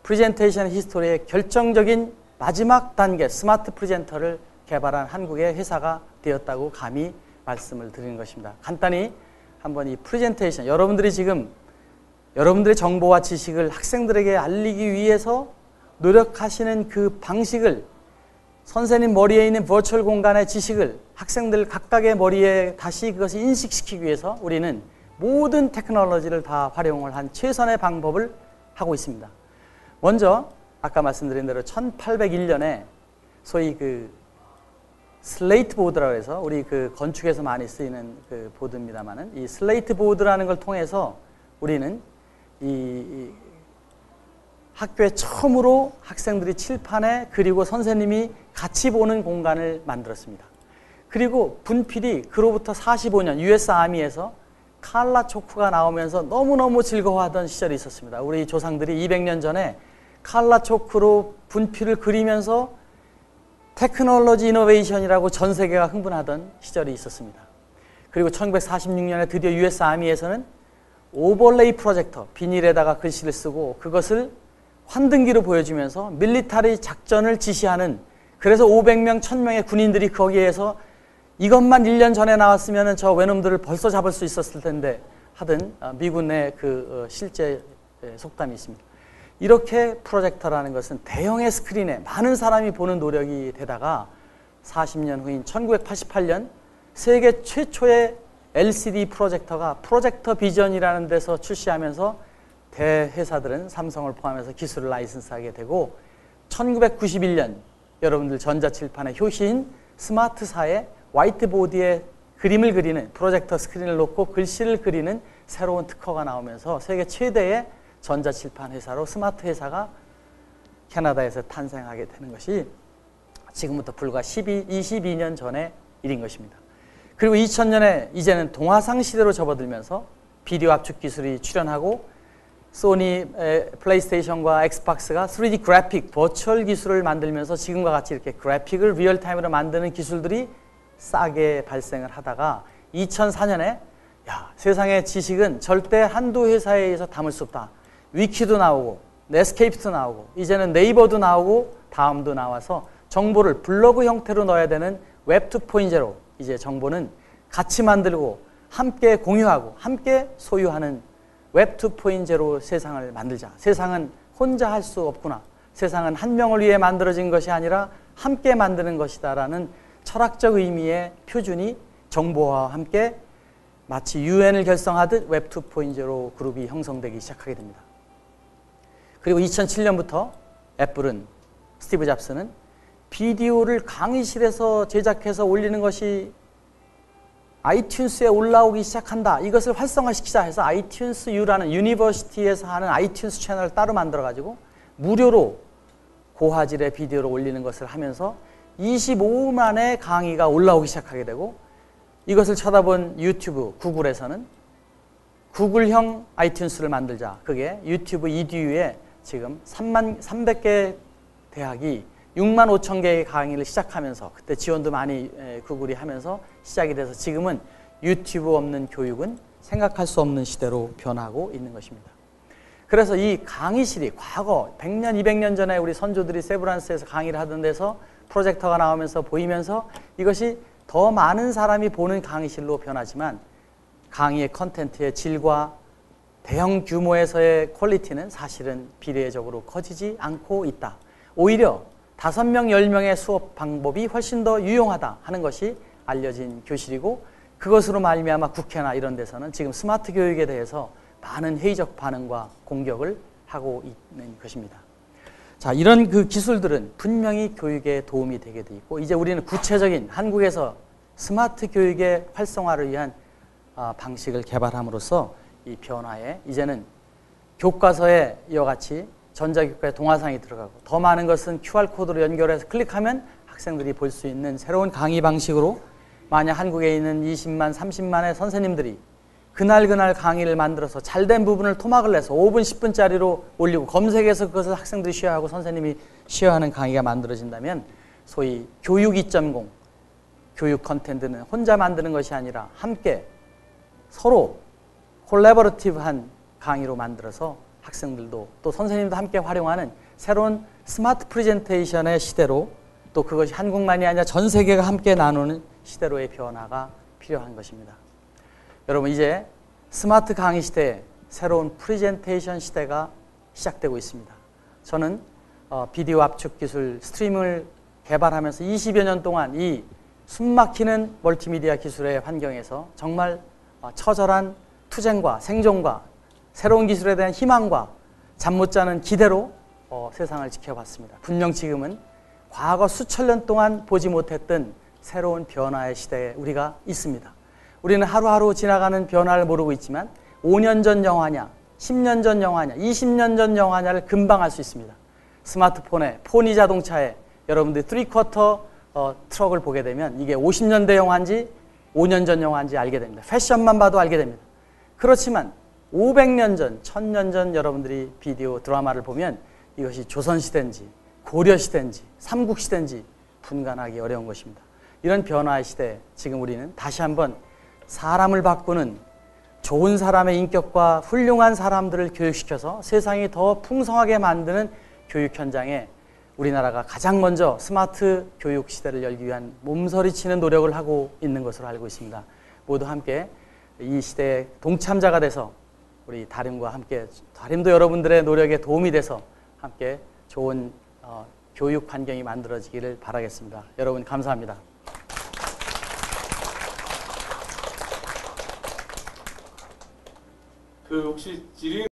프레젠테이션 히스토리의 결정적인 마지막 단계 스마트 프레젠터를 개발한 한국의 회사가 되었다고 감히 말씀을 드리는 것입니다. 간단히 한번 이 프레젠테이션, 여러분들이 지금 여러분들의 정보와 지식을 학생들에게 알리기 위해서 노력하시는 그 방식을, 선생님 머리에 있는 버추얼 공간의 지식을 학생들 각각의 머리에 다시 그것을 인식시키기 위해서 우리는 모든 테크놀로지를 다 활용을 한 최선의 방법을 하고 있습니다. 먼저 아까 말씀드린 대로 1801년에 소위 그 슬레이트 보드라고 해서 우리 그 건축에서 많이 쓰이는 그 보드입니다만은, 이 슬레이트 보드라는 걸 통해서 우리는 이 학교에 처음으로 학생들이 칠판에 그리고 선생님이 같이 보는 공간을 만들었습니다. 그리고 분필이 그로부터 45년 US 아미에서 칼라 초크가 나오면서 너무너무 즐거워하던 시절이 있었습니다. 우리 조상들이 200년 전에 칼라 초크로 분필을 그리면서 테크놀로지 이노베이션이라고 전 세계가 흥분하던 시절이 있었습니다. 그리고 1946년에 드디어 US 아미에서는 오버레이 프로젝터, 비닐에다가 글씨를 쓰고 그것을 환등기로 보여주면서 밀리터리 작전을 지시하는, 그래서 500명, 1000명의 군인들이 거기에서 이것만 1년 전에 나왔으면 저 외놈들을 벌써 잡을 수 있었을 텐데 하던 미군의 그 실제 속담이 있습니다. 이렇게 프로젝터라는 것은 대형의 스크린에 많은 사람이 보는 노력이 되다가 40년 후인 1988년 세계 최초의 LCD 프로젝터가 프로젝터 비전이라는 데서 출시하면서 대회사들은 삼성을 포함해서 기술을 라이선스하게 되고, 1991년 여러분들 전자칠판의 효시인 스마트사의 화이트보드에 그림을 그리는 프로젝터 스크린을 놓고 글씨를 그리는 새로운 특허가 나오면서 세계 최대의 전자칠판 회사로 스마트 회사가 캐나다에서 탄생하게 되는 것이 지금부터 불과 22년 전의 일인 것입니다. 그리고 2000년에 이제는 동화상 시대로 접어들면서 비디오 압축 기술이 출현하고 소니 플레이스테이션과 엑스박스가 3D 그래픽, 버추얼 기술을 만들면서 지금과 같이 이렇게 그래픽을 리얼타임으로 만드는 기술들이 싸게 발생을 하다가 2004년에 세상의 지식은 절대 한두 회사에 의해서 담을 수 없다. 위키도 나오고 넷스케이프도 나오고 이제는 네이버도 나오고 다음도 나와서 정보를 블로그 형태로 넣어야 되는 웹 2.0, 이제 정보는 같이 만들고 함께 공유하고 함께 소유하는 웹 2.0 세상을 만들자. 세상은 혼자 할 수 없구나. 세상은 한 명을 위해 만들어진 것이 아니라 함께 만드는 것이다라는 철학적 의미의 표준이 정보와 함께 마치 UN을 결성하듯 웹 2.0 그룹이 형성되기 시작하게 됩니다. 그리고 2007년부터 애플은, 스티브 잡스는 비디오를 강의실에서 제작해서 올리는 것이 아이튠스에 올라오기 시작한다. 이것을 활성화시키자 해서 아이튠스 U라는 유니버시티에서 하는 아이튠스 채널을 따로 만들어가지고 무료로 고화질의 비디오를 올리는 것을 하면서 25만의 강의가 올라오기 시작하게 되고, 이것을 쳐다본 유튜브, 구글에서는 구글형 아이튠스를 만들자. 그게 유튜브 EDU에 지금 300개 대학이 6만 5천 개의 강의를 시작하면서, 그때 지원도 많이 구글이 하면서 시작이 돼서 지금은 유튜브 없는 교육은 생각할 수 없는 시대로 변하고 있는 것입니다. 그래서 이 강의실이 과거 100년, 200년 전에 우리 선조들이 세브란스에서 강의를 하던 데서 프로젝터가 나오면서 보이면서 이것이 더 많은 사람이 보는 강의실로 변하지만 강의의 컨텐츠의 질과 대형 규모에서의 퀄리티는 사실은 비례적으로 커지지 않고 있다. 오히려 5명, 10명의 수업 방법이 훨씬 더 유용하다 하는 것이 알려진 교실이고, 그것으로 말미암아 국회나 이런 데서는 지금 스마트 교육에 대해서 많은 회의적 반응과 공격을 하고 있는 것입니다. 자, 이런 그 기술들은 분명히 교육에 도움이 되게 돼 있고, 이제 우리는 구체적인 한국에서 스마트 교육의 활성화를 위한 방식을 개발함으로써 이 변화에 이제는 교과서에 이와 같이 전자교과에 동화상이 들어가고, 더 많은 것은 QR코드로 연결해서 클릭하면 학생들이 볼 수 있는 새로운 강의 방식으로, 만약 한국에 있는 20만, 30만의 선생님들이 그날 강의를 만들어서 잘된 부분을 토막을 내서 5분, 10분짜리로 올리고 검색해서 그것을 학생들이 쉬어하고 선생님이 쉬어하는 강의가 만들어진다면, 소위 교육 2.0, 교육 컨텐츠는 혼자 만드는 것이 아니라 함께 서로 콜라보레이티브한 강의로 만들어서 학생들도 또 선생님도 함께 활용하는 새로운 스마트 프레젠테이션의 시대로, 또 그것이 한국만이 아니라 전 세계가 함께 나누는 시대로의 변화가 필요한 것입니다. 여러분, 이제 스마트 강의 시대에 새로운 프레젠테이션 시대가 시작되고 있습니다. 저는 비디오 압축 기술, 스트리밍을 개발하면서 20여 년 동안 이 숨막히는 멀티미디어 기술의 환경에서 정말 처절한 투쟁과 생존과 새로운 기술에 대한 희망과 잠 못 자는 기대로 세상을 지켜봤습니다. 분명 지금은 과거 수천 년 동안 보지 못했던 새로운 변화의 시대에 우리가 있습니다. 우리는 하루하루 지나가는 변화를 모르고 있지만 5년 전 영화냐, 10년 전 영화냐, 20년 전 영화냐를 금방 알 수 있습니다. 스마트폰에, 포니 자동차에 여러분들이 3쿼터 트럭을 보게 되면 이게 50년대 영화인지 5년 전 영화인지 알게 됩니다. 패션만 봐도 알게 됩니다. 그렇지만 500년 전, 1000년 전 여러분들이 비디오 드라마를 보면 이것이 조선시대인지 고려시대인지 삼국시대인지 분간하기 어려운 것입니다. 이런 변화의 시대에 지금 우리는 다시 한번 사람을 바꾸는 좋은 사람의 인격과 훌륭한 사람들을 교육시켜서 세상이 더 풍성하게 만드는 교육 현장에 우리나라가 가장 먼저 스마트 교육 시대를 열기 위한 몸서리치는 노력을 하고 있는 것으로 알고 있습니다. 모두 함께 이 시대의 동참자가 돼서 우리 다림과 함께, 다림도 여러분들의 노력에 도움이 돼서 함께 좋은 교육 환경이 만들어지기를 바라겠습니다. 여러분 감사합니다. 그 혹시 지리